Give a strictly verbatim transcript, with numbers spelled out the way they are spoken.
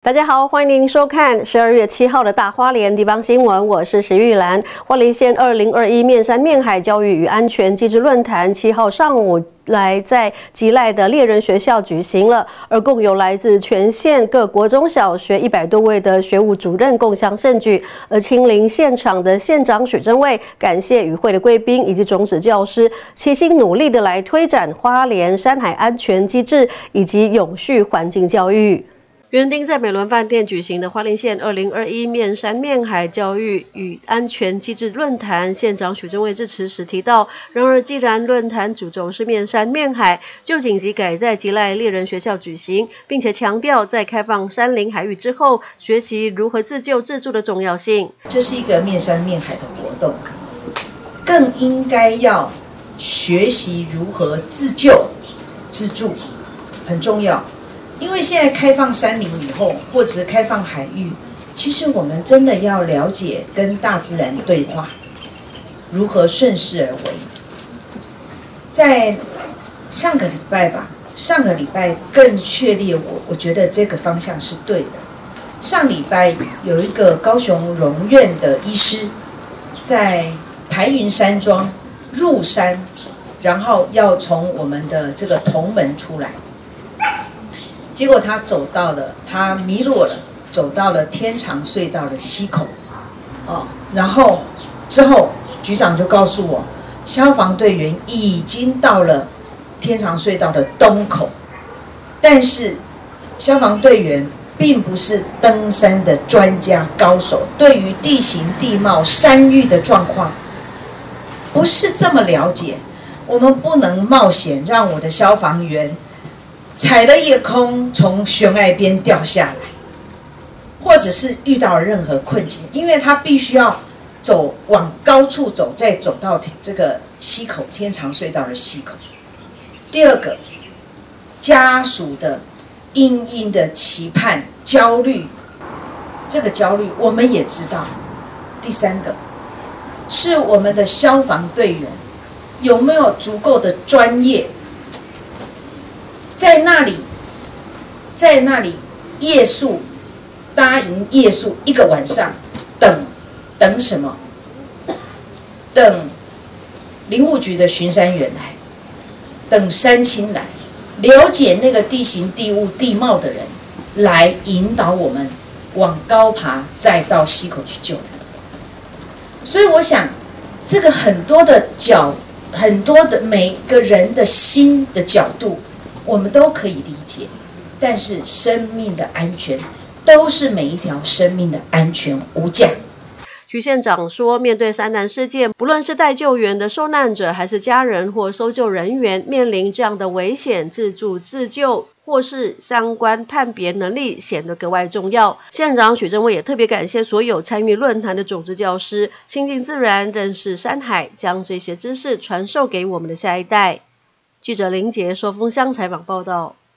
大家好，欢迎您收看十二月七号的大花莲地方新闻，我是石玉兰。花莲县二零二一面山面海教育与安全机制论坛七号上午来在吉赖的猎人学校举行了，而共有来自全县各国中小学一百多位的学务主任共襄盛举。而亲临现场的县长许正卫感谢与会的贵宾以及种子教师，齐心努力的来推展花莲山海安全机制以及永续环境教育。原定在美伦饭店举行的花莲县二零二一面山面海教育与安全机制论坛，县长许正卫致辞时提到，然而既然论坛主轴是面山面海，就紧急改在吉赖猎人学校举行，并且强调在开放山林海域之后，学习如何自救自助的重要性。 这是一个面山面海的活动，更应该要学习如何自救自助，很重要。因为现在开放山林以后，或者是开放海域，其实我们真的要了解跟大自然对话，如何顺势而为。在上个礼拜吧，上个礼拜更确立我，我觉得这个方向是对的。上礼拜有一个高雄荣院的医师，在排云山庄入山，然后要从我们的这个同门出来。结果他走到了，他迷路了，走到了天长隧道的溪口，哦，然后之后局长就告诉我，消防队员已经到了天长隧道的东口，但是消防队员并不是登山的专家高手，对于地形地貌山域的状况不是这么了解，我们不能冒险让我的消防员踩了夜空从悬崖边掉下来，或者是遇到任何困境，因为他必须要走往高处走，再走到这个溪口天长隧道的溪口。第二个，家属的殷殷的期盼焦虑，这个焦虑我们也知道。第三个，是我们的消防队员有没有足够的专业，在那里，在那里夜宿，搭营夜宿一个晚上，等等什么？等林务局的巡山员来，等山青来，了解那个地形地物地貌的人来引导我们往高爬，再到溪口去救人。所以我想，这个很多的角，很多的每个人的心的角度，我们都可以理解，但是生命的安全都是每一条生命的安全无价。 徐县长说，面对山难事件，不论是待救援的受难者，还是家人或搜救人员，面临这样的危险，自助自救或是相关判别能力显得格外重要。县长许正卫也特别感谢所有参与论坛的种子教师，亲近自然，认识山海，将这些知识传授给我们的下一代。记者林杰寿丰乡采访报道。